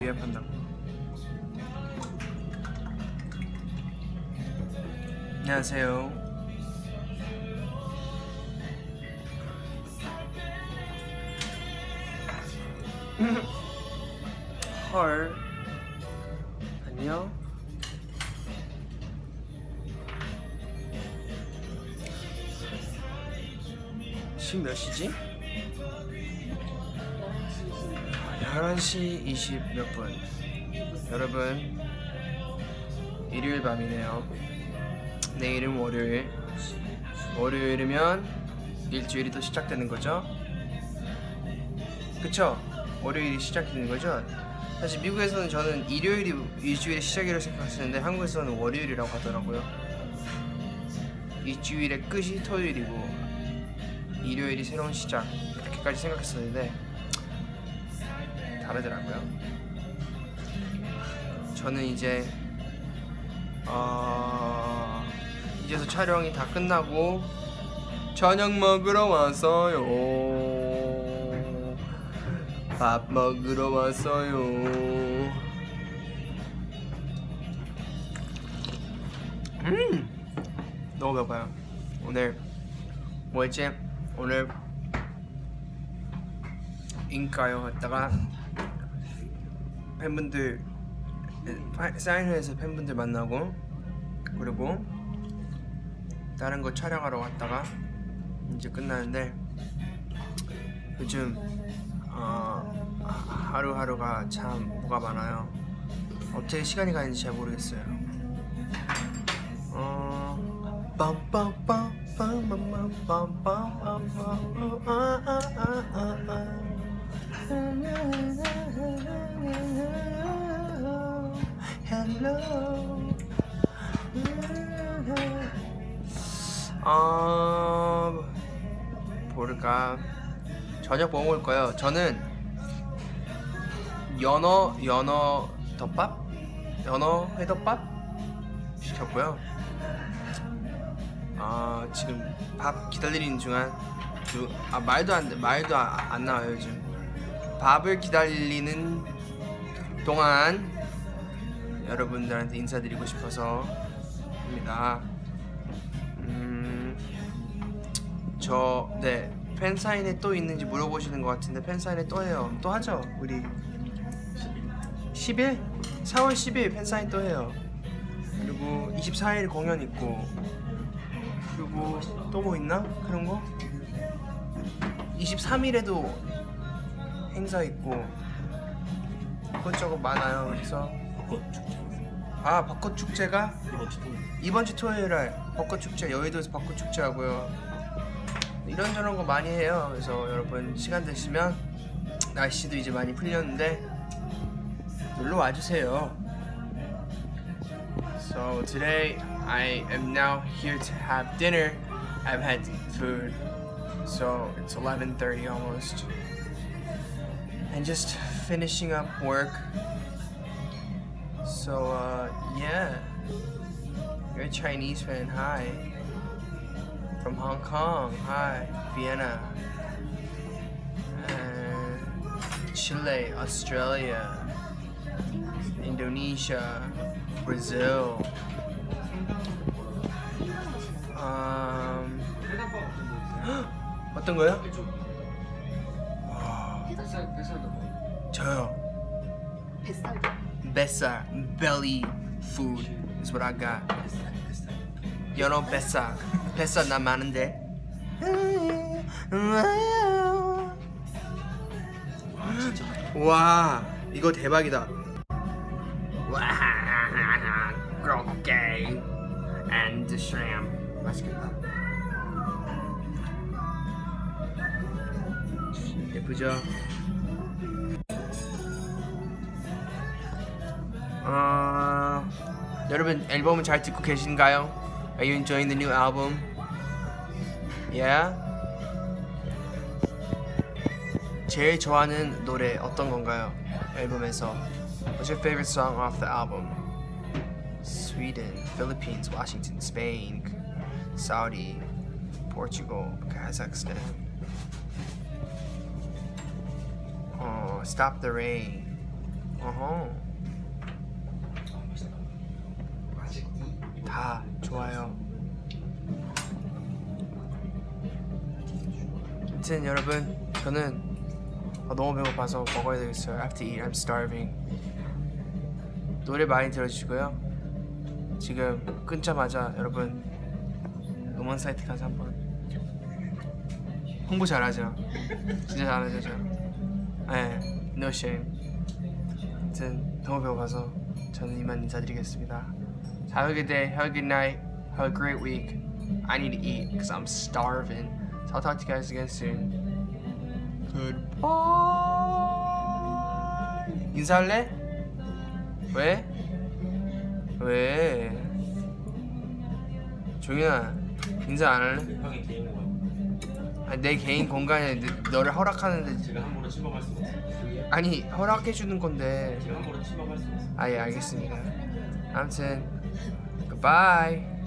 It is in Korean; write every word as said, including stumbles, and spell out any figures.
위협한다고. 안녕하세요. 헐. 안녕. 지금 몇 시지? 열한 시 이십 몇 분. 여러분, 일요일 밤이네요. 내일은 월요일. 월요일이면 일주일이 또 시작되는 거죠? 그쵸? 월요일이 시작되는 거죠? 사실 미국에서는 저는 일요일이 일주일의 시작이라고 생각했었는데 한국에서는 월요일이라고 하더라고요. 일주일의 끝이 토요일이고 일요일이 새로운 시작, 이렇게까지 생각했었는데 다르더라고요. 저는 이제 어... 이제서 촬영이 다 끝나고 저녁 먹으러 왔어요. 밥 먹으러 왔어요. 음 너무 배고파요. 오늘 뭐였지? 오늘 인가요 했다가 팬분들 사인회에서 팬분들 만나고, 그리고 다른 거 촬영하러 갔다가 이제 끝나는데 요즘 어, 하루하루가 참 뭐가 많아요. 어떻게 시간이 가는지 잘 모르겠어요. 어... Hello. 어... 모를까. 저녁 뭐 먹을 거예요? 저는 연어 연어 덮밥? 연어 회덮밥 시켰고요. 아 지금 밥 기다리는 중간 주, 아 말도 안 말도 아, 안 나와요 요즘. 밥을 기다리는 동안 여러분들한테 인사드리고 싶어서 합니다. 음, 저 네 팬사인회 또 있는지 물어보시는 것 같은데 팬사인회 또 해요. 또 하죠 우리. 십 일? 사월 십일 팬사인 또 해요. 그리고 이십사 일 공연 있고, 그리고 또 뭐 있나? 그런 거? 이십삼 일에도 행사 있고 이것저것 많아요. 그래서 아 벚꽃축제가 이번 주 토요일날 벚꽃축제, 여의도에서 벚꽃축제 하고요. 이런저런 거 많이 해요. 그래서 여러분 시간 되시면, 날씨도 이제 많이 풀렸는데 놀러 와주세요. So today I am now here to have dinner. I've had food, so it's eleven thirty almost, and just finishing up work. So uh, yeah, you're a Chinese fan. Hi. From Hong Kong. Hi. Vienna. And Chile, Australia, Indonesia, Brazil. Um, 어떤 거요? 저요. 뱃살, belly food is what I got. 연어 뱃살. 뱃살 나 많은데. 와, 이거 대박이다. 와, 그렇게 and the shrimp. 맛있겠다. 예쁘죠? 어, 여러분 앨범은 잘 듣고 계신가요? Are you enjoying the new album? Yeah? 제일 좋아하는 노래 어떤 건가요? 앨범에서. What's your favorite song off the album? Sweden, Philippines, Washington, Spain, Saudi, Portugal, Kazakhstan. Oh, Stop the Rain. 어허. 다 좋아요. 아무튼 여러분, 저는 아, 너무 배고파서 먹어야 되겠어요. I have to eat. I'm starving. 노래 많이 들어주시고요. 지금 끊자마자 여러분 음원 사이트 가서 한번 홍보 잘하죠. 진짜 잘하죠. 저. 네, no shame. 아무튼 너무 배고파서 저는 이만 인사드리겠습니다. Have a good day. Have a good night. Have a great week. I need to eat because I'm starving. So I'll talk to you guys again soon. Goodbye. 인사할래? 왜? 왜? 종윤아, 인사 안 할래? 형의 개인 공간. 아니, 내 개인 공간에 너, 너를 허락하는데. 제가 함부로 침범할 수가 없어요. 아니, 허락해 주는 건데. 제가 함부로 침범할 수가 없어요. 아, 예, 알겠습니다. 아무튼 goodbye.